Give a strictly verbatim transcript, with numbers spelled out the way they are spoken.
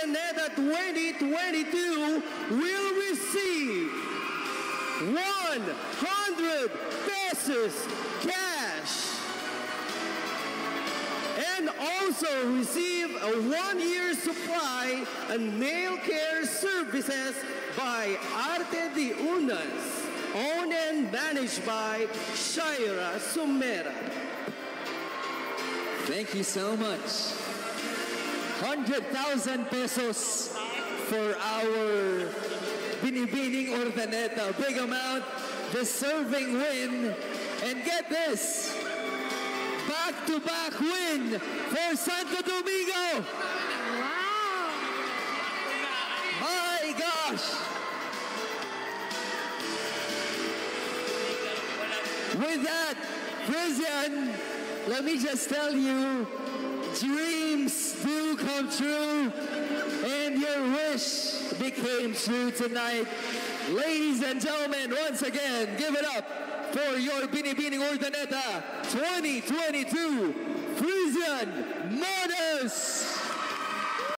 Urdaneta twenty twenty-two will receive one hundred pesos cash and also receive a one-year supply and nail care services by Arte de Unas, owned and managed by Shaira Sumera. Thank you so much. one hundred thousand pesos for our Binibining Urdaneta. Big amount, deserving win. And get this, back-to-back win for Santo Domingo. Wow! My gosh! With that, Frisian, let me just tell you, dreams do come true, and your wish became true tonight. Ladies and gentlemen, once again, give it up for your Binibining Urdaneta twenty twenty-two Frisian Models!